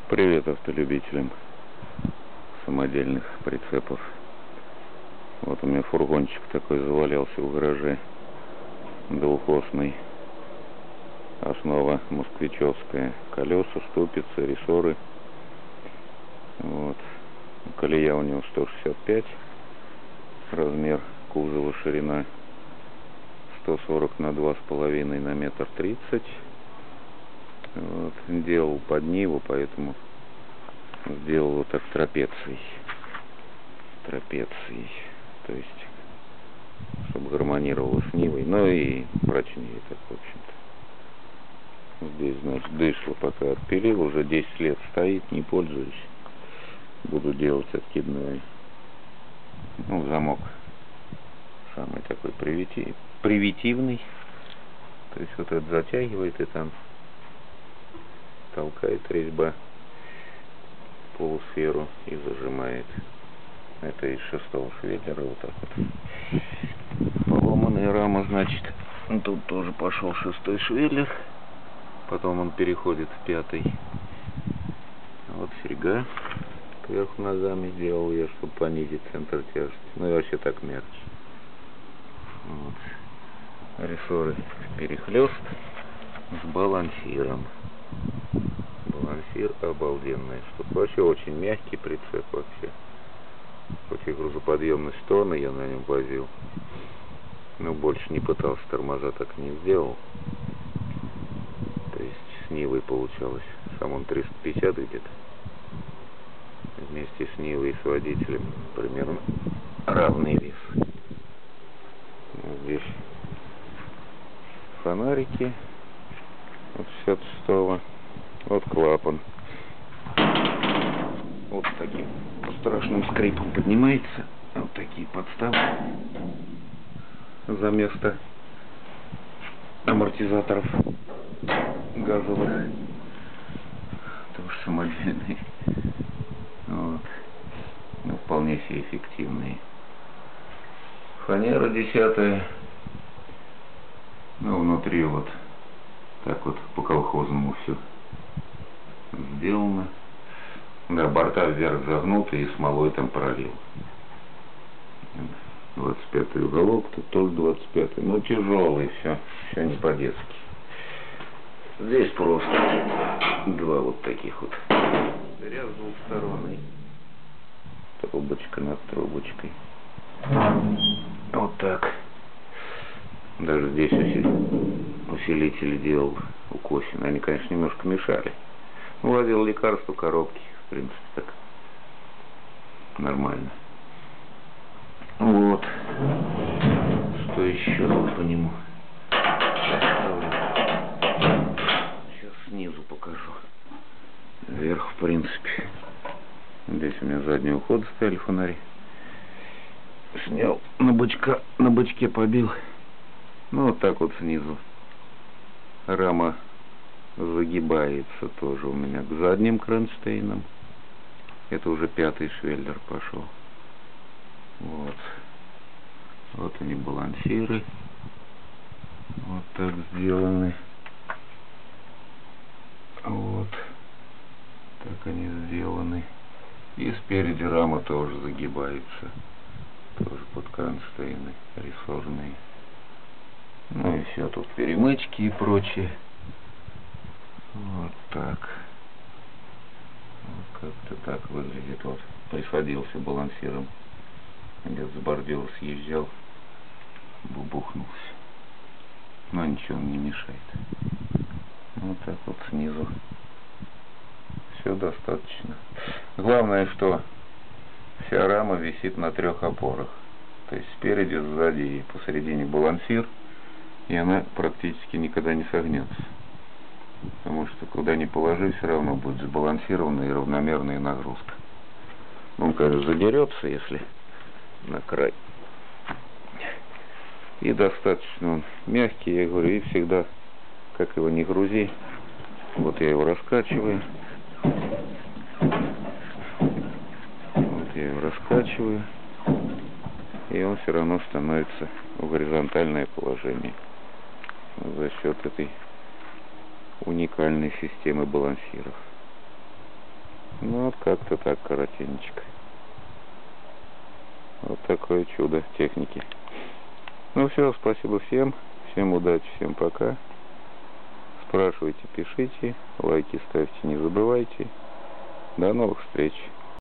Привет автолюбителям самодельных прицепов. Вот у меня фургончик такой завалялся в гараже, двухосный, основа москвичевская, колеса, ступицы, рессоры. Вот. Колея у него 165, размер кузова, ширина 140 на 2,5 на 1,30 м. Вот. Делал под Ниву, поэтому сделал вот так трапецией, то есть чтобы гармонировало с Нивой, но и прочнее так, в общем-то. Здесь, значит, дышло пока отпилил, уже 10 лет стоит, не пользуюсь. Буду делать откидной, замок самый такой привитивный, то есть вот это затягивает, и там толкает резьба полусферу и зажимает. Это из 6-го швеллера, вот так вот. Поломанная рама, значит. Тут тоже пошел 6-й швеллер, потом он переходит в 5-й. Вот серьга кверху ногами сделал я, чтобы понизить центр тяжести. Ну и вообще так мягче. Вот. Рессоры перехлест с балансиром. Балансир обалденный. Вообще очень мягкий прицеп вообще. Хоть и грузоподъемность тонны я на нем возил, но больше не пытался, тормоза так не сделал. То есть с Нивой получалось. Сам он 350 где-то. Вместе с Нивой и с водителем примерно равный вес. Вот здесь фонарики от 66-го. Вот клапан. Вот таким страшным скрипом поднимается. Вот такие подставки за место амортизаторов газовых. Тоже самодельные. Вот. Но вполне себе эффективные. Фанера 10-я. Внутри вот так вот по колхозному все сделано. Да, борта вверх загнуты и смолой там пролил. 25-й уголок, тут тоже 25-й. Но тяжелый, все не по-детски. Здесь просто два вот таких вот. Ряд двухсторонний. Трубочка над трубочкой. Вот так. Даже здесь усилители делал у Косина. Они, конечно, немножко мешали. Владел лекарства, коробки. В принципе, так нормально. Вот. Что еще по нему? Сейчас снизу покажу. Вверх, в принципе. Здесь у меня задний уход стояли фонари. Снял на бычке побил. Вот так вот снизу. Рама загибается тоже у меня к задним кронштейнам. Это уже 5-й швеллер пошел. Вот они балансиры. Вот так сделаны. Вот. Так они сделаны. И спереди рама тоже загибается. Тоже под кронштейны рессорные. Ну и все, тут перемычки и прочее. Вот так. Вот как-то так выглядит. Вот присадился балансиром. Где-то с бордюра съезжал. Бубухнулся. Но ничего не мешает. Вот так вот снизу. Все достаточно. Главное, что вся рама висит на 3 опорах. То есть спереди, сзади и посередине балансир. И она практически никогда не согнется. Потому что куда ни положи, все равно будет сбалансированная и равномерная нагрузка. Он, конечно, задерется, если на край. И достаточно он мягкий, я говорю, и всегда, как его не грузи. Вот я его раскачиваю. И он все равно становится в горизонтальное положение. За счет этой уникальной системы балансиров. Ну, вот как-то так, коротенечко. Вот такое чудо техники. Ну все, спасибо всем. Всем удачи, всем пока. Спрашивайте, пишите, лайки ставьте, не забывайте. До новых встреч.